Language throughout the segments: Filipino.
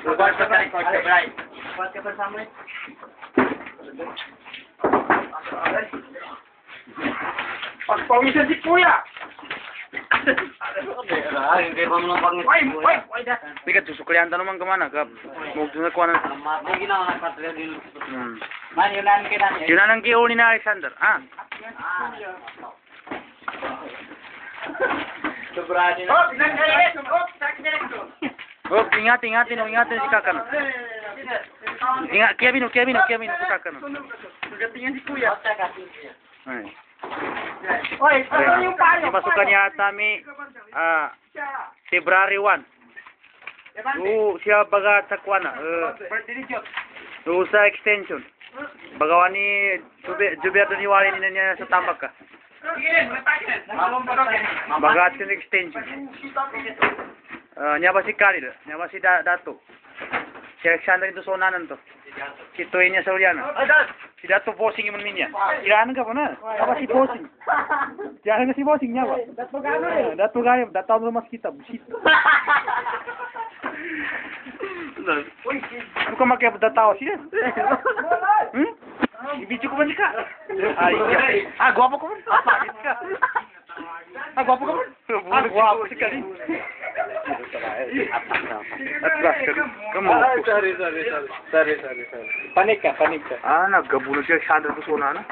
Buat ka record ka, Bray. Buat ka bersama. Pagpawisan si Kuya. Hindi pa mo nang pangit. Bigat susuklihan ta naman kemana kap? Mau tunjuk kuana. Lagi na nakatria din. Man Yunan ki uli na Alexander. Ah. Oh, ingatin si kakak. Ingat Kevin si kakak. Gatingan si Kuya. Dimasukkan yata mi February 1. Siya baga sakwana. Sa extension. Bagawa ni Jubiato ni Wali niya sa tambak ka. Baga at extension. Niya ba si Khalil? Niya ba si Dato? Si Alexander itu sonanan to. Si Toynya Sauliana. Si Dato posing iman minya. Kirahan ka pa na. Apa si posing? Jangan si posing niya ba? Dato gaya. Dato mas kita. Busit. Bukan makai datao sih. Ibiju ko man ka. Gwapo ko man. Gwapo ko man. Gwapo sekali. Kamu. Sorry. Panik ka. Naggabulo siya Alexander to sona na.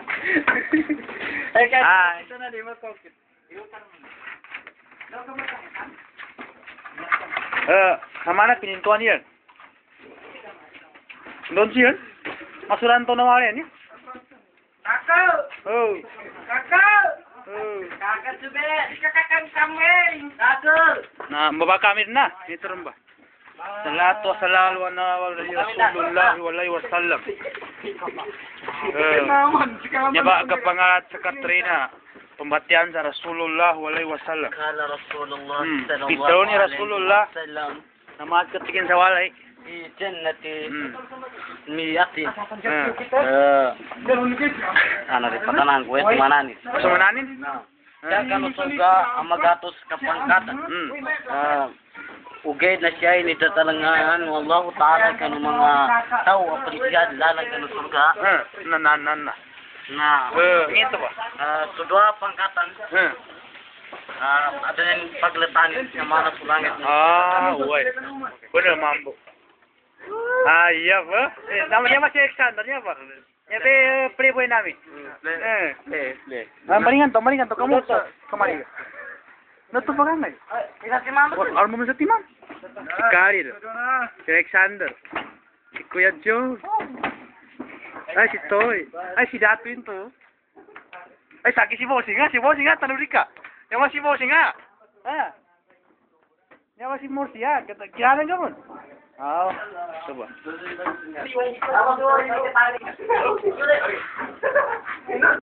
Ito na di mo kokit. Kemana pinintuan yan? Doon siya? Masuran to na wala yan? Kakak! Oh. Kakak! Oh. Kakak subet! Kakak kambing! Kakak! Nah, mbaba kami na. Ito rin ba? Salatu wassalamu ala Rasulullah walaihi wasallam. Nyaba kapangalat sa Katrina. Pembatian sa Rasulullah walaihi wasallam. Kala Rasulullah Pitaw ni Rasulullah. Nama ketikin sa walay. Di jannati miyati. Ano rin patanang ko, ito mananin. Gusto mananin? Siya ka no surga ang magatos kapangkatan. Ugay na siya initatalangaan. Wallahu ta'ala ka no mga tao apresiad lalang ka no surga. Na. Ngito ba? Sudwa pangkatan. Ada yang pagletanin yang mana sulangit. Uy. Bener mambo. Iya ba? Namanya masih Alexander niya ba? Ebe playboy namin. Malingan to kamu kemari. Nato pa kami. Isa si Mama. Armo mo sa timam. Si Khalil. Si Alexander. Si Kuya Joe. Ay, si Toy. Ay, si Dato yun to. Ay, saki si Bossing nga, tanuri ka. Yaman si Bossing nga. Yaman si Morsi ha. Kiranan ka mo. Ito ba?